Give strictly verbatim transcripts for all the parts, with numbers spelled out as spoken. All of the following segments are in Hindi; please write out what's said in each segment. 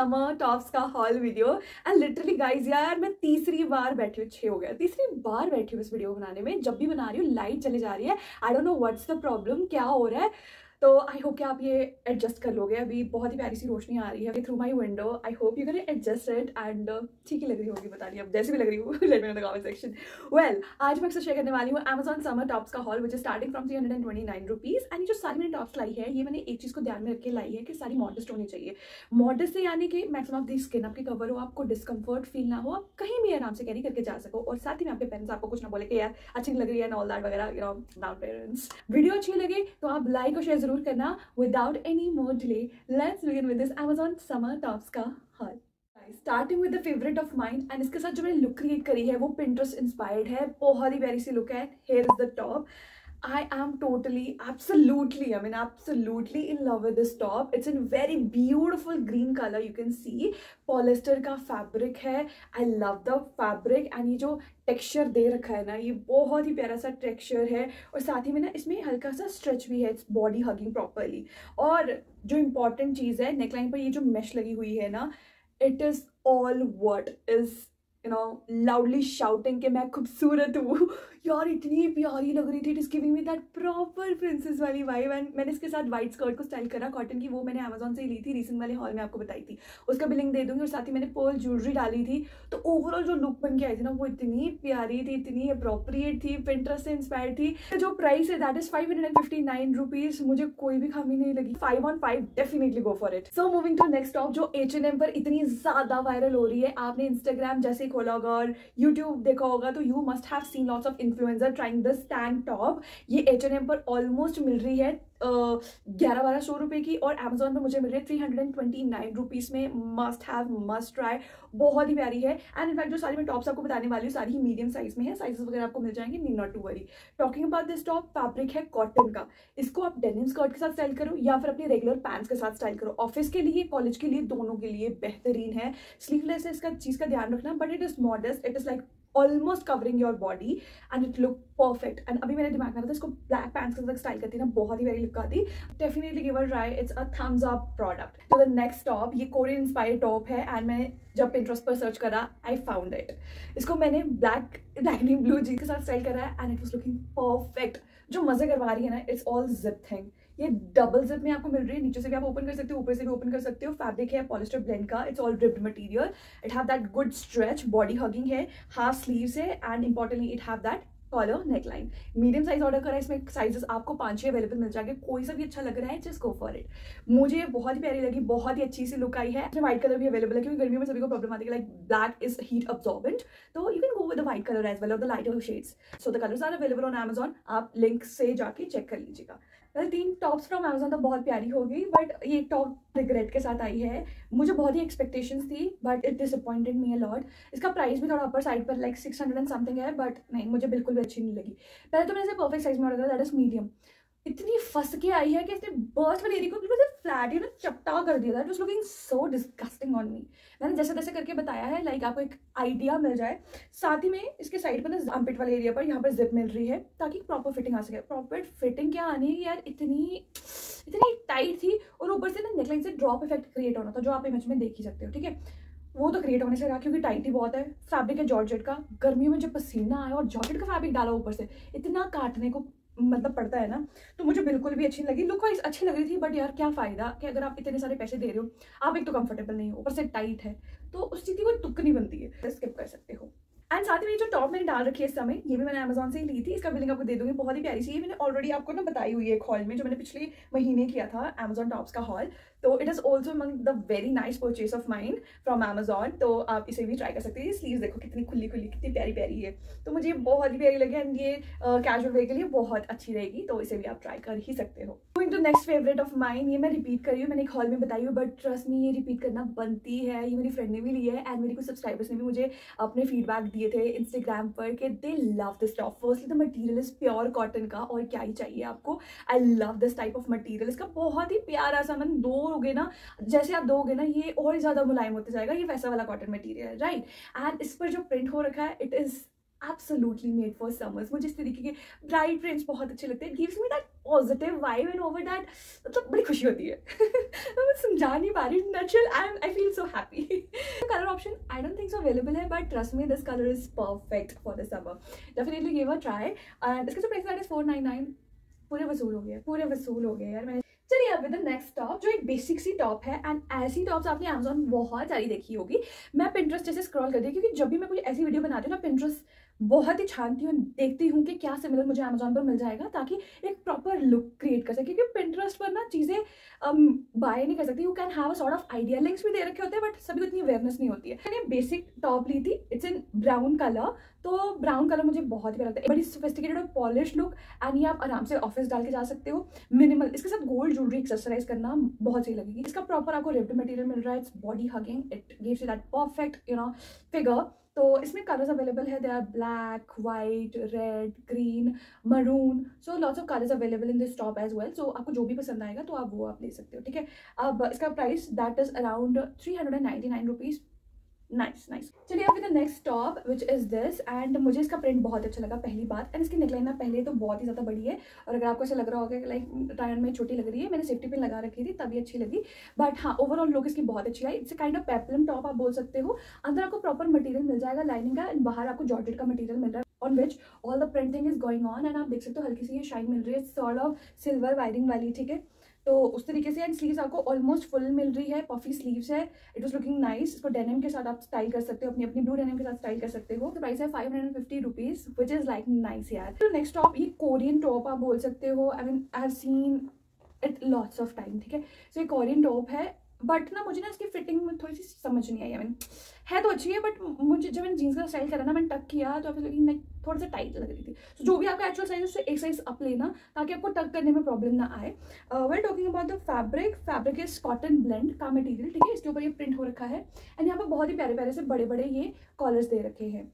समर टॉप्स का haul video. And literally guys यार मैं तीसरी बार बैठी हूँ, छः हो गया, तीसरी बार बैठी हूँ इस वीडियो बनाने में। जब भी बना रही हूँ लाइट चली जा रही है, I don't know what's the problem, क्या हो रहा है। तो आई होप कि आप ये एडजस्ट कर लोगे। अभी बहुत ही प्यारी सी रोशनी आ रही है through my window. I hope you can adjust it and ठीक ही लग रही होगी, बता रही अब जैसे भी लग रही हूँ। Let me know in the comment section. Well आज मैं अक्सर शेयर करने वाली हूँ अमेजॉन समर टॉप्स का haul which is starting from three hundred and twenty nine rupees. And ये जो सारी मैंने टॉप्स लाई है, ये मैंने एक चीज़ को ध्यान में रख के लाई है कि सारी मॉडस्ट होनी चाहिए। मॉडस्ट से यानी कि मैक्सिमम ऑफ दी स्किन आपकी कवर हो, आपको डिस्कम्फर्ट फील ना हो, आप कहीं भी आराम से कैरी करके जा सको, और साथ ही में आपके पेरेंट्स आपको कुछ ना बोले कि यार अच्छी नहीं लग रही है, ऑल दैट वगैरह, you know now parents. Video अच्छी लगे तो आप लाइक और शेयर जरूर करना। Without any more delay, let's begin with this Amazon Summer Tops का haul. Starting with the favorite of mine, and इसके साथ जो मैंने लुक क्रिएट करी है वो Pinterest inspired है, बहुत ही प्यारी सी लुक है। Here is the top. I am totally, absolutely, I mean absolutely in love with this top. It's in very beautiful green color. You can see polyester का fabric है. I love the fabric and ये जो texture दे रखा है ना, ये बहुत ही प्यारा सा texture है, और साथ ही में ना इसमें हल्का सा stretch भी है, it's body hugging properly। और जो important चीज़ है, neckline पर ये जो mesh लगी हुई है ना, it is all what is you know loudly shouting कि मैं खूबसूरत हूँ। यार इतनी प्यारी लग रही थी, it is giving me that proper princess वाली वाइब। एंड मैंने इसके साथ व्हाइट स्कर्ट को स्टाइल करा, कॉटन की, वो मैंने अमेजोन से ही ली थी, रिसेंट वाले हॉल में आपको बताई थी, उसका बिलिंग दे दूंगी। और साथ ही मैंने पर्ल ज्वेलरी डाली थी, तो ओवरऑल जो लुक बन के आई थी ना वो इतनी प्यारी थी, इतनी अप्रोप्रिएट थी, पिंटरेस्ट से इंस्पायर्ड थी। जो प्राइस है that is five hundred and fifty nine rupees, मुझे कोई भी खामी नहीं लगी। Five on five definitely go for it. So moving to next top जो एच एंड एम पर इतनी ज्यादा वायरल हो रही है। आपने इंस्टाग्राम जैसे ही खोला होगा और यूट्यूब देखा होगा तो you must have seen lots of influencer trying the stand top. ये एच एंड एम पर ऑलमोस्ट मिल रही है ग्यारह बारह सौ रुपए की, और अमेजोन पर मुझे मिल रही है three hundred and twenty nine rupees में। मस्ट हैव, मस्ट ट्राई, बहुत ही प्यारी है। एंड इनफैक्ट जो सारी मैं टॉप्स आपको बताने वाली हूँ सारी ही मीडियम साइज में है, साइजेस वगैरह आपको मिल जाएंगे, need not to worry. Talking about this top, fabric है कॉटन का। इसको आप डेनिम स्कर्ट के साथ स्टाइल करो या फिर अपने रेगुलर पैंट्स के साथ स्टाइल करो, ऑफिस के लिए, कॉलेज के लिए, दोनों के लिए बेहतरीन है। स्लीवलेस है, इसका चीज का ध्यान रखना, but it is modest, it is like almost covering your body and it look perfect. And अभी मेरे दिमाग में था इसको ब्लैक पैंट्स के साथ स्टाइल करती ना, बहुत ही वेरी लुक आती। Definitely give a try, it's a thumbs up product. तो द नेक्स्ट टॉप, ये कोरियन इंस्पायर्ड टॉप है, एंड मैंने जब Pinterest पर सर्च करा आई फाउंड इट। इसको मैंने ब्लैक लाइनिंग ब्लू जीन्स के साथ स्टाइल करा है and it was looking perfect. जो मजे करवा रही है ना, इट्स ऑल जिप थिंग। ये डबल जिप में आपको मिल रही है, नीचे से भी आप ओपन कर सकते हो, ऊपर से भी ओपन कर सकते हो। फैब्रिक है पॉलिस्टर ब्लेंड का, it's all ribbed material, it have that good stretch, body hugging है, हाफ स्लीव्स है, and importantly it have that collar neckline. Medium size order करा है, इसमें साइजेस आपको पांच छह अवेलेबल मिल जाएंगे, कोई सा भी अच्छा लग रहा है जस्ट गो फॉर इट। मुझे बहुत ही प्यारी लगी, बहुत ही अच्छी सी लुक आई है। इसमें व्हाइट कलर भी अवेलेबल है क्योंकि गर्मियों में सभी को प्रॉब्लम आती है like black is heat absorbent, तो you can go with the white colour as well और the lighter shades. So the colours are available on Amazon, आप लिंक से जाके चेक कर लीजिएगा। वेल तीन टॉप्स फ्रॉम अमेजॉन तो बहुत प्यारी हो गई, बट ये टॉप रिग्रेट के साथ आई है। मुझे बहुत ही एक्सपेक्टेशंस थी but it disappointed me a lot. इसका प्राइस भी थोड़ा अपर साइड पर like six hundred and something है, बट नहीं, मुझे बिल्कुल भी अच्छी नहीं लगी। पहले तो मैंने इसे परफेक्ट साइज में ऑर्डर करा, दैट इज मीडियम। इतनी फंस के आई है कि इसने बर्स्ट वाली एरिया को बिल्कुल फ्लैट यू नो चपटा कर दिया था। It was looking so disgusting on me. मैंने जैसे तैसे करके बताया है, लाइक आपको एक आइडिया मिल जाए। साथ ही में इसके साइड पर ना आर्मपिट वाले एरिया पर यहाँ पर जिप मिल रही है ताकि प्रॉपर फिटिंग आ सके। प्रॉपर फिटिंग क्या आनी है यार, इतनी इतनी टाइट थी, और ऊपर से ना नेकलाइन से ड्रॉप इफेक्ट क्रिएट होना था, जो आप इमेज में देख ही सकते हो, ठीक है। वो तो क्रिएट होने से रहा क्योंकि टाइट ही बहुत है। फैब्रिक है जॉर्जेट का, गर्मियों में जब पसीना आया और जॉर्जेट का फैब्रिक डाला ऊपर से, इतना काटने को मतलब पड़ता है ना, तो मुझे बिल्कुल भी अच्छी नहीं लगी। लुक वाइज अच्छी लग रही थी, बट यार क्या फायदा कि अगर आप इतने सारे पैसे दे रहे हो, आप एक तो कंफर्टेबल नहीं हो, ऊपर से टाइट है, तो उस चीज़ की कोई तुक नहीं बनती है, स्किप कर सकते हो। एंड साथ ही में जो टॉप मैंने डाल रखी है इस समय, ये भी मैंने अमेजॉन से ही ली थी, इसका बिलिंग आपको दे दूंगी, बहुत ही प्यारी सी। ये मैंने ऑलरेडी आपको ना बताई हुई है एक हॉल में, जो मैंने पिछले महीने किया था अमेजॉन टॉप्स का हॉल। तो it is also among the very nice purchase of mind from Amazon, तो आप इसे भी ट्राई कर सकते हैं। ये स्लीव्स देखो कितनी खुली खुली, कितनी प्यारी प्यारी है, तो मुझे बहुत ही प्यारी लगी एंड ये कैजुअल वे के लिए बहुत अच्छी रहेगी, तो इसे भी आप ट्राई कर ही सकते हो। Going to next favourite of mine, ये मैं रिपीट कर रही हूँ, मैंने एक हॉल में बताई हूँ, बट ट्रस्ट मी ये रिपीट करना बनती है। ये मेरी फ्रेंड ने भी ली है एंड मेरी कुछ सब्सक्राइबर्स ने भी मुझे अपने फीडबैक दिए थे इंस्टाग्राम पर कि they love this top. Firstly the material is pure cotton का, और क्या ही चाहिए आपको। I love this type of material, इसका बहुत ही प्यारा सा, मन दोगे ना, जैसे आप दोगे ना ये और ज्यादा मुलायम होते जाएगा। ये वैसा वाला कॉटन मटेरियल है, राइट। एंड इस पर जो प्रिंट हो रखा है, it is absolutely made for summers. मुझे इस तरीके के ब्राइट प्रिंट्स बहुत अच्छे लगते हैं, gives me that positive vibe and over that, मतलब बड़ी खुशी होती है। मैं समझा नहीं पा रही, natural, I I feel so happy. Colour option I don't think so available है, but trust me this colour is perfect for the summer, definitely give a try. And इसका जो price that is four nine nine, पूरे वसूल हो गए, पूरे वसूल हो गए यार। मैंने चलिए अब विद द नेक्स्ट टॉप, जो एक बेसिक सी टॉप है, एंड ऐसी टॉप्स आपने अमेजोन बहुत सारी देखी होगी। मैं पिंटरेस्ट जैसे स्क्रॉल करती हूँ, क्योंकि जब भी मैं कोई ऐसी वीडियो बनाती हूँ ना, पिंटरेस्ट बहुत ही छानती हूँ, देखती हूँ कि क्या सिमिलर मुझे अमेजोन पर मिल जाएगा, ताकि एक प्रॉपर लुक क्रिएट कर सके। क्योंकि पिंटरेस्ट पर ना चीज़ें बाय नहीं कर सकती, you can have a sort of idea, links भी दे रखे होते हैं, बट सभी को इतनी अवेयरनेस नहीं होती है। मैंने बेसिक टॉप ली थी, इट्स इन ब्राउन कलर, तो ब्राउन कलर मुझे बहुत ही प्यारा लगता है, बड़ी सोफिस्टिकेटेड और पॉलिश लुक, एंड ये आप आराम से ऑफिस डाल के जा सकते हो। मिनिमल, इसके साथ गोल्ड ज्वेलरी एक्सेसराइज करना बहुत सही लगेगी। इसका प्रॉपर आपको रिप्ड मटेरियल मिल रहा है, it's body hugging, it gives you that perfect you know figure. तो इसमें कलर्स अवेलेबल है, they are black, white, red, green, maroon, so lots of colours available in this top as well. सो आपको जो भी पसंद आएगा तो आप वो आप ले सकते हो, ठीक है। अब इसका price that is around three hundred and ninety nine rupees. Nice nice. चलिए अब the next top which is this, and मुझे इसका प्रिंट बहुत अच्छा लगा पहली बात, एंड इसकी नेकलाइन ना पहले तो बहुत ही ज़्यादा बड़ी है, और अगर आपको ऐसा लग रहा होगा कि लाइक टायन में छोटी लग रही है, मैंने सेफ्टी पिन लगा रखी थी तभी अच्छी लगी, बट हाँ ओवरऑल लुक इसकी बहुत अच्छी आई। It's kind of peplum top आप बोल सकते हो। अंदर आपको प्रॉपर मटेरियल मिल जाएगा लाइनिंग का, एंड बाहर आपको जॉर्जेट का मटेरियल मिल रहा है, on which all the printing is going on, and आप देख सकते हो हल्की सी ये शाइन मिल रही है, सॉर्ट ऑफ सिल्वर वायरिंग वाली, ठीक है। तो उस तरीके से, एंड स्लीव्स आपको ऑलमोस्ट फुल मिल रही है, पफी स्लीव्स है, इट वाज लुकिंग नाइस। इसको डेनिम के साथ आप स्टाइल कर सकते हो, अपनी अपनी ब्लू डेनिम के साथ स्टाइल कर सकते हो। तो प्राइस है five hundred fifty rupees, which is like nice यार। तो नेक्स्ट टॉप, ये कोरियन टॉप आप बोल सकते हो, I mean I have seen it lots of time, ठीक है। सो ये कोरियन टॉप है, बट ना मुझे ना इसकी फिटिंग में थोड़ी सी समझ नहीं आई। आई मीन है तो अच्छी है, बट मुझे जब मैंने जीन्स का स्टाइल करा ना, मैंने टक किया तो फिर लाइक थोड़ा सा टाइट लग रही थी। तो जो भी आपका एक्चुअल साइज है उससे एक साइज अप लेना, ताकि आपको टक करने में प्रॉब्लम ना आए। Well talking about the fabric, fabric is cotton blend का मटेरियल, ठीक है। इसके ऊपर ये प्रिंट हो रखा है, एंड यहाँ पर बहुत ही प्यारे प्यारे से बड़े बड़े ये कॉलर्स दे रखे हैं,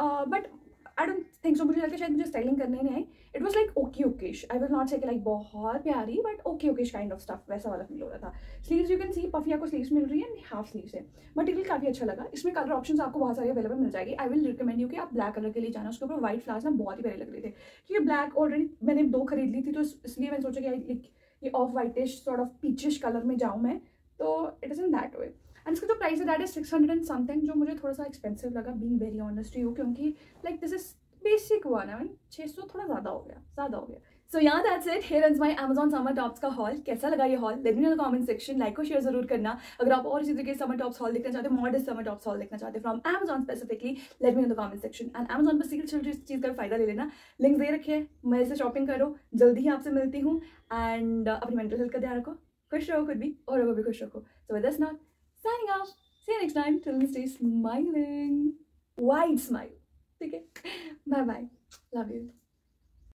but I don't think so, मुझे लगता है शायद मुझे स्टाइलिंग करने नहीं आई। It was like okay okayish, I will not say like बहुत प्यारी, but okay okayish kind of stuff, वैसा वाला फील हो रहा था। Sleeves you can see puffy आपको स्लीव्स मिल रही है, हाफ स्लीव्स है। मटेरियल काफी अच्छा लगा। इसमें कलर ऑप्शंस आपको बहुत सारे अवेलेबल मिल जाएगी। आई विल रिकमेंड यू कि आप ब्लैक कलर के लिए जाना, उसके ऊपर व्हाइट फ्लावर्स ना बहुत ही प्यारे लग रहे थे, क्योंकि ब्लैक ऑलरेडी मैंने दो खरीद ली थी, तो इसलिए मैंने सोचा कि ये off whitish sort of peachish colour में जाऊँ मैं, तो it is in that way. And इसका जो प्राइस है that is six hundred and something, जो मुझे थोड़ा सा एक्सपेंसिव लगा, being very honest to you, क्योंकि like this is basic one, I mean छह सौ थोड़ा ज़्यादा हो गया, ज़्यादा हो गया। सो यहाँ that's it, here is my Amazon summer tops का हॉल। कैसा लगा ये haul, let me know in the comment section, like और शेयर जरूर करना। अगर आप और इसी तरीके के समर टॉप्स हॉल देखना चाहते हो, मॉडर्न समर टॉप्स हॉल देखना चाहते हो from Amazon specifically, let me know in the comment section. And Amazon पर सीक्रेट चल रही चीज़ का फायदा ले लेना, लिंक्स दे रखे हैं, मेरे से शॉपिंग करो। जल्दी ही आपसे मिलती हूँ, एंड अपनी मेंटल हेल्थ का ध्यान रखो, खुश रहो खुद भी और लोगों को भी खुश रखो। So with this note signing off, see you next time, till then stay smiling, wide smile, ठीक है। Bye bye, love you.